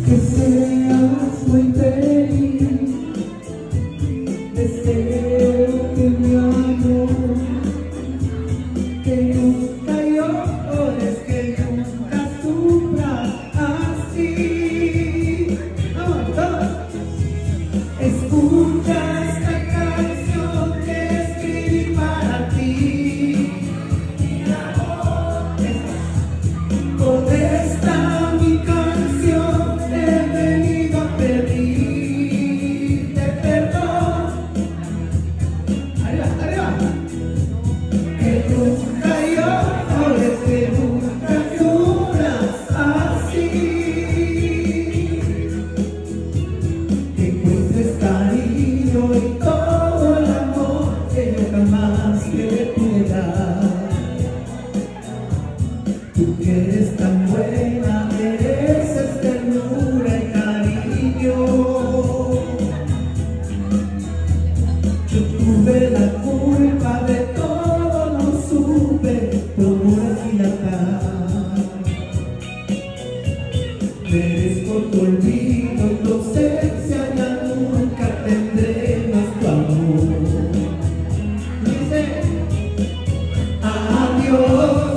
que seas muy feliz. Deseo que mi amor, que nunca llores, que nunca sufras así. ¡Vamos, todos! Escucha esta canción que escribí para ti. Con esta mi canción he venido a pedirte perdón. Arriba, arriba. Que nunca llores, que nunca sufras así. Que encuentres cariño y todo el amor que yo jamás te pude dar. Tú que eres tan buena, mereces ternura y cariño. Yo tuve la culpa de todo, no supe cómo dilatar. Merezco tu olvido, tu ausencia, ya nunca tendré más tu amor. Dice, adiós.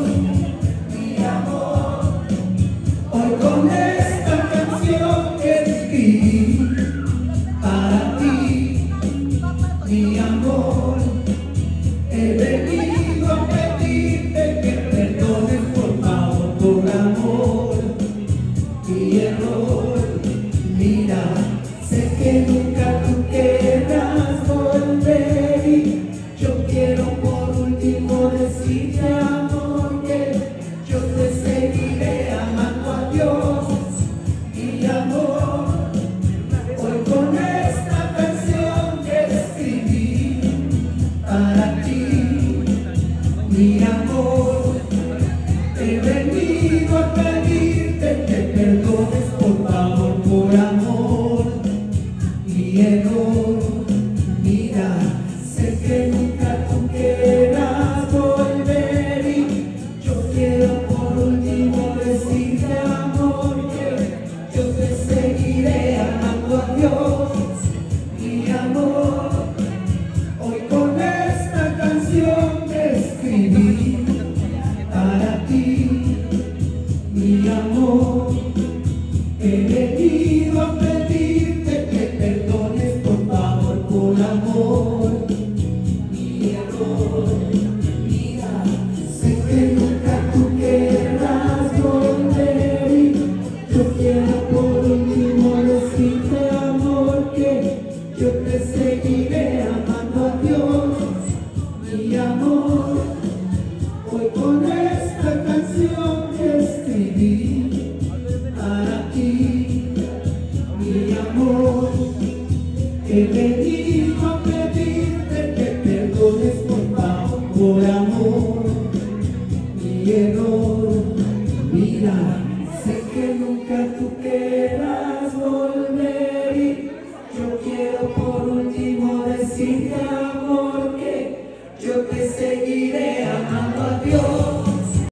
Hoy con esta canción que escribí para ti, mi amor, he venido a pedirte que perdones por favor, por amor, mi error. Mira, sé que nunca tú querrás volver y yo quiero por último decirte, amor, que yo te seguiré amando a Dios, mi amor. Hoy con esta canción que escribí para ti, mi amor, he venido a pedirte que perdones por favor, por amor, mi error. Mira, sé que nunca tú querrás volver y yo quiero por último decirte, amor, que yo te seguiré amando a Dios, mi amor. Hoy con esta canción que escribí para ti, mi amor, he venido a pedirte que perdones por favor, por amor, mi error. Mira, sé que nunca tú querrás volver y yo quiero por último decirte, amor, que yo te seguiré amando a Dios, mi amor. Hoy con esta canción que escribí para ti, mi amor, he venido a pedirte que perdones por favor, por amor.